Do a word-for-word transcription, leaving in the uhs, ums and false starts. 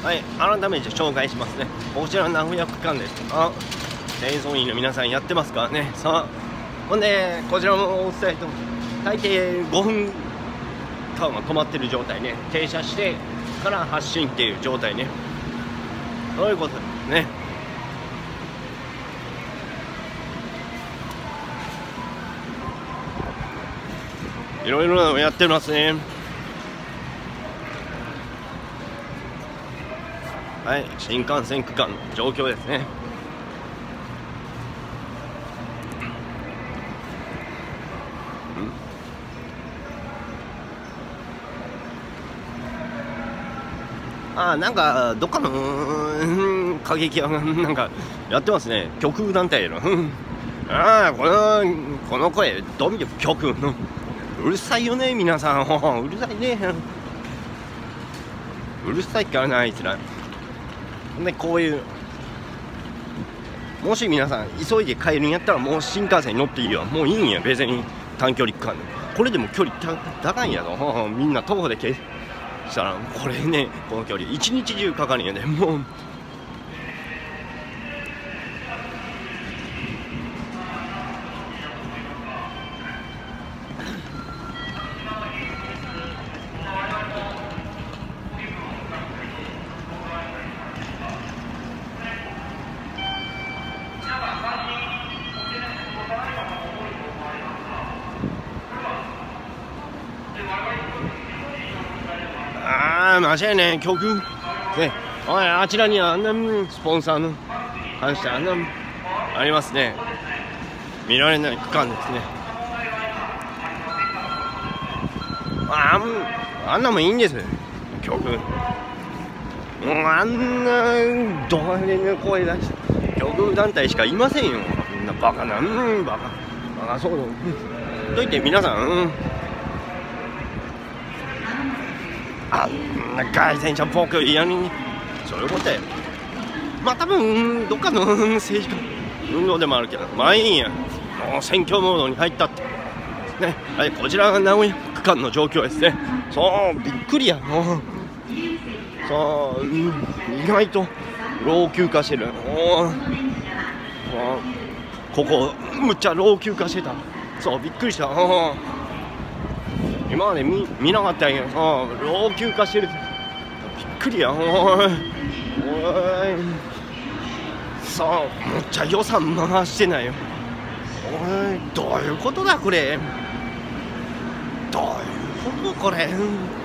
はい、改めて紹介しますね。こちら名古屋区間です。あ、清掃員の皆さんやってますからね。さあ、ほんでこちらもお伝えと大抵ごふん間は止まってる状態ね。停車してから発進っていう状態ね。そういうことですね。いろいろなのやってますね。はい、新幹線区間の状況ですね。ああ、なんかどっかの過激派がなんかやってますね。極右団体のああ、このこの声どう見ても極右のうるさいよね、皆さん。うるさいね、うるさいからな、あいつら。でこういう、もし皆さん急いで帰るんやったらもう新幹線に乗っていいよ。もういいんや、別に短距離区間で。これでも距離高いんやぞ。みんな徒歩でけしたらこれね、この距離一日中かかるんやで、もう。ああ、間違いね、曲ね。おい、あちらにはあんなスポンサーの関してあんなありますね。見られない区間ですね。あんあんなもいいんですよ、曲。もうあんなド派手な声出して曲団体しかいませんよ。みんなバカな、うんバカバカそうだ、うん、といって皆さん、うん、あんな外旋車っぽくやるにそういうことや。まあ多分どっかの政治家運動でもあるけど、まあいいんや。もう選挙モードに入ったってね。はい、こちらが名古屋区間の状況ですね。そうびっくりや。もうそう、うん、意外と老朽化してる。おここむっちゃ老朽化してた。そうびっくりした。今まで 見, 見なかったんや。老朽化してる。びっくりや。おいおい、さあむっちゃ予算回してないよ。おい、どういうことだこれ。どういうことこれ。